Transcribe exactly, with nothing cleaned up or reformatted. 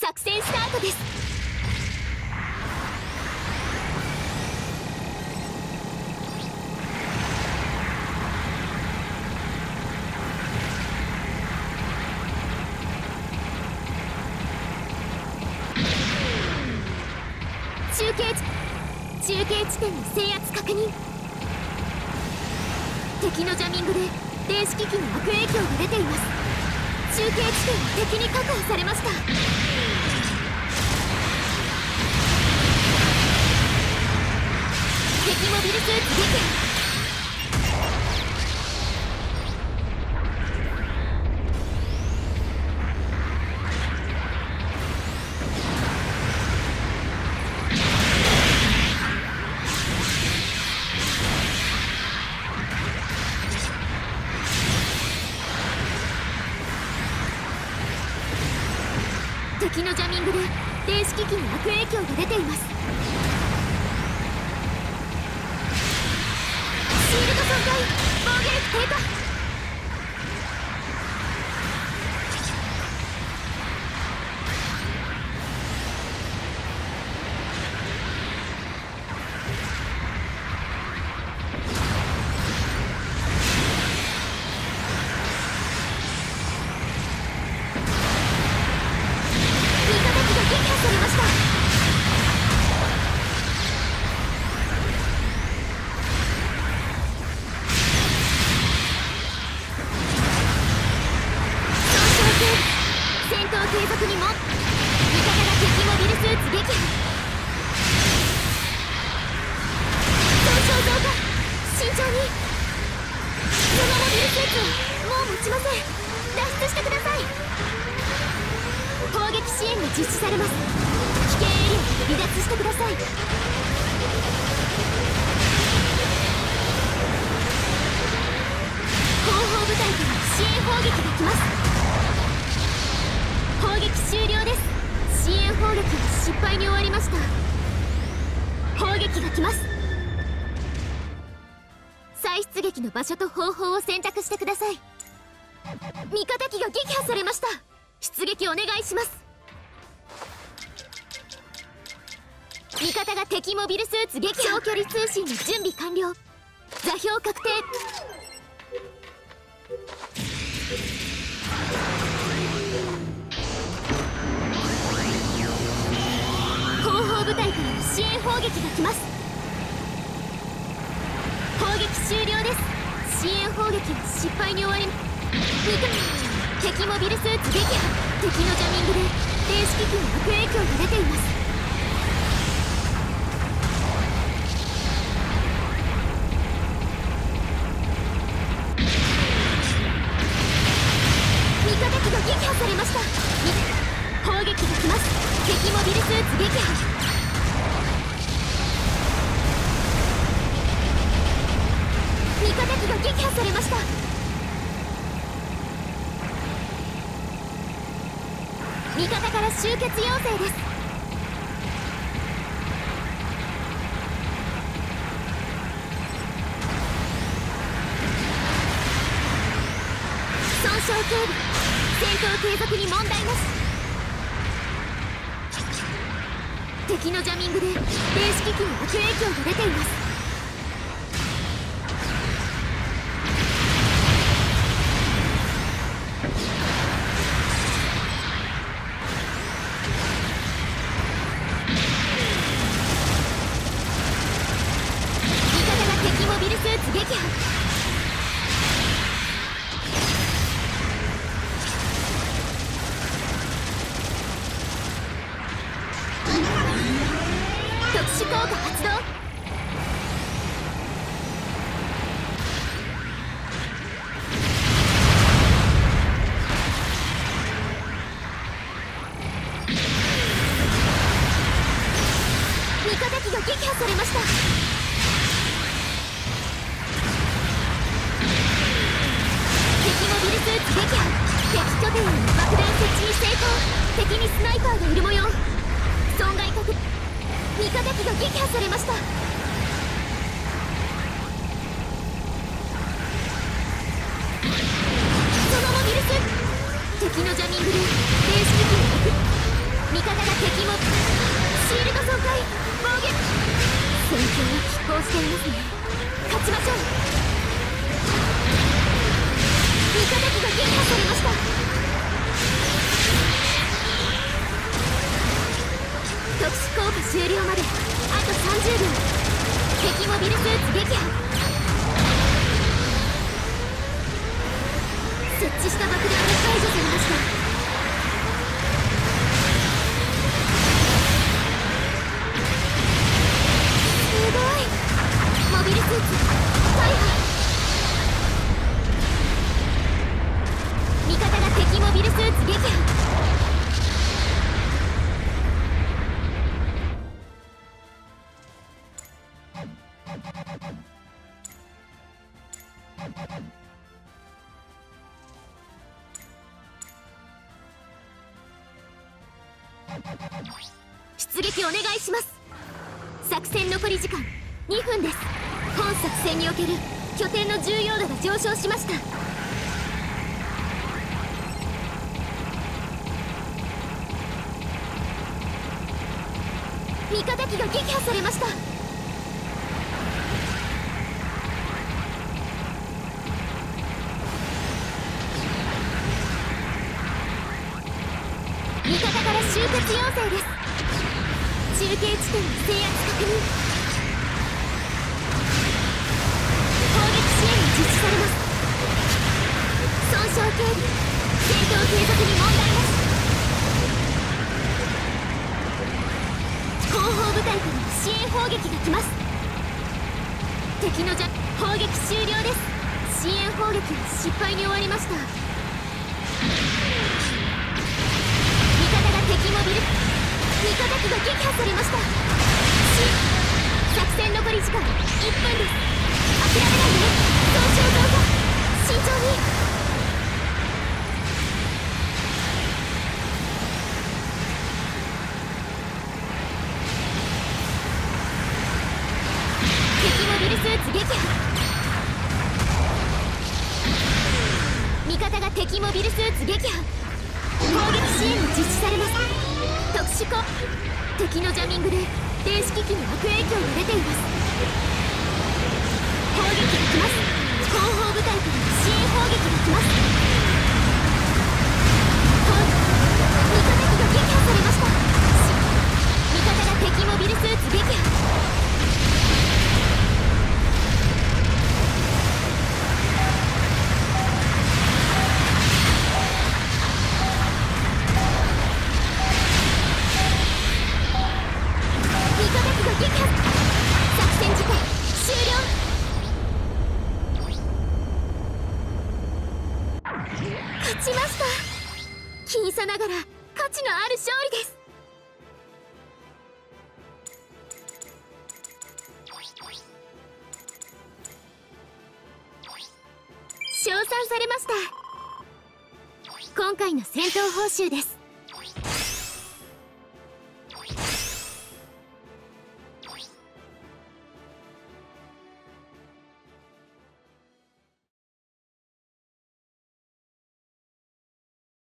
作戦スタートです。中継地中継地点の制圧確認。敵のジャミングで電子機器に悪影響が出ています。中継地点は敵に確保されました。敵モビルスーツ撃破。敵のジャミングで電子機器に悪影響が出ています。シールド損壊、防御力低下。継続にも味方が敵モビルスーツ撃破。損傷増加、慎重に。そのモビルスーツはもう持ちません。脱出してください。攻撃支援が実施されます。危険エリアから離脱してください。後方部隊から支援砲撃が来ます。砲撃終了です。支援砲撃は失敗に終わりました。砲撃が来ます。再出撃の場所と方法を選択してください。味方機が撃破されました。出撃お願いします。味方が敵モビルスーツ撃破。長距離通信の準備完了。座標確定。後方部隊からの支援砲撃が来ます。砲撃終了です。支援砲撃は失敗に終わり。敵モビルスーツ撃破。敵のジャミングで電子機器に悪影響が出ています。味方機が撃破されました。砲撃が来ます。敵モビルスーツ撃破。味方機が撃破されました。味方から集結要請です。損傷警備、戦闘継続に問題なし。敵のジャミングで電子機器に悪影響が出ています。味方が敵モビルスーツ撃破。特殊効果発動。味方機が撃破されました。敵モビルスーツ撃破。敵拠点への爆弾設置に成功。敵にスナイパーがいる模様。損害確認。味方機が撃破されました。そのモビルス敵のジャミングで電子機器を置く。味味方が敵もシールド損壊防御戦況が拮抗していますね。勝ちましょう。味方機が撃破されました。特殊効果終了まであとさんじゅうびょう。敵モビルスーツ撃破。設置した爆弾が解除されました。すごい。モビルスーツ大破。味方が敵モビルスーツ撃破。出撃お願いします。作戦残り時間にふんです。本作戦における拠点の重要度が上昇しました。味方機が撃破されました。味方から集結要請です。中継地点の制圧確認。攻撃支援が実施されます。損傷警備戦闘継続に問題なし。後方部隊からの支援砲撃が来ます。敵のジャ砲撃終了です。支援砲撃は失敗に終わりました。敵モビル味方機が撃破されました。作戦残り時間いっぷんです。諦めないで。損傷増加慎重に。敵モビルスーツ撃破。味方が敵モビルスーツ撃破。攻撃支援が実施されます。特殊攻敵のジャミングで電子機器に悪影響が出ています。砲撃が来ます。後方部隊から支援砲撃が来ます。味方機が撃破されました。味方が敵モビルスーツ撃破。作戦時間終了。勝ちました。僅差ながら価値のある勝利です。称賛されました。今回の戦闘報酬です。